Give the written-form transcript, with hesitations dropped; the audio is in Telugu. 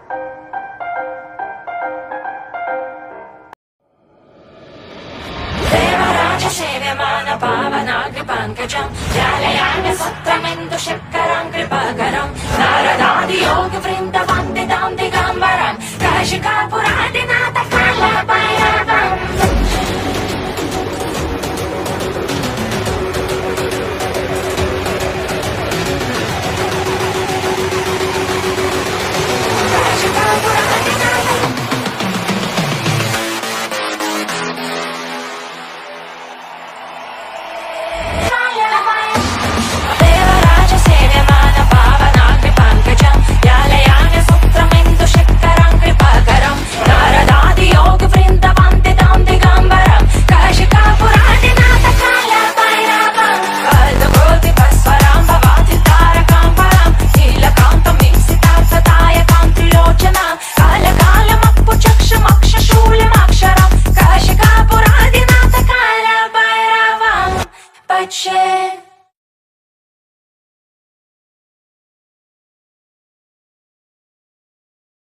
సేవ్యమాన పావనాగ్ని పంకజం జాలయామి సత్రమిందు శక్కరం కృపాకరం నారదాది యోగ వృంద వందితాం దిగంబరం కాశికాపురాదినాథ కాల భైరవం share